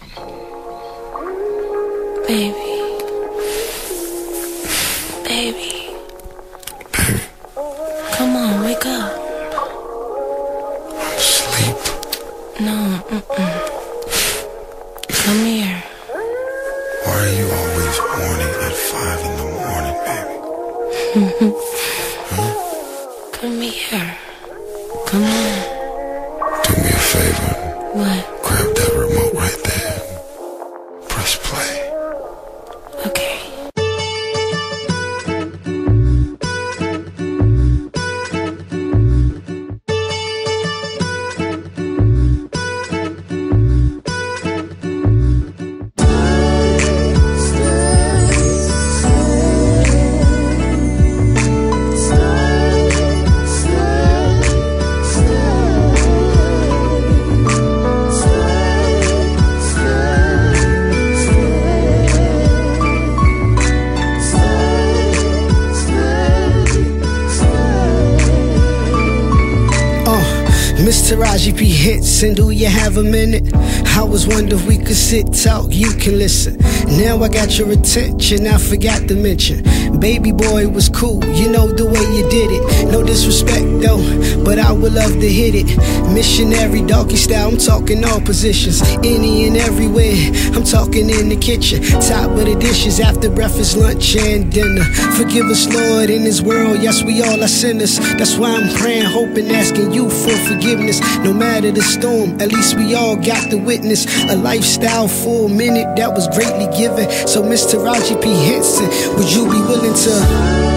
Baby. Baby. Come on, wake up. I'm asleep. No, Come here. Why are you always horny at 5 in the morning, baby? Come here. Come on. Do me a favor. What? Grab that remote right there. Press play. Okay. Miss Taraji P. Henson, do you have a minute? I was wondering if we could sit, talk, you can listen. Now I got your attention, I forgot to mention baby boy was cool, you know the way you did it. No disrespect though, but I would love to hit it. Missionary doggy style, I'm talking all positions, any and everywhere. I'm talking in the kitchen, top of the dishes, after breakfast, lunch and dinner. Forgive us Lord, in this world, yes we all are sinners. That's why I'm praying, hoping, asking you for forgiveness. No matter the storm, at least we all got to witness a lifestyle for a minute that was greatly given. So Miss Taraji P. Henson, would you be willing to